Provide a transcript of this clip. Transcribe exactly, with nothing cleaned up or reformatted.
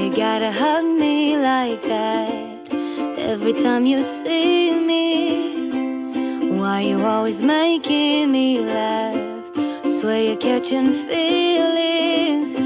you gotta hug me like that every time you see me? Why you always making me laugh? Swear you're catching feelings.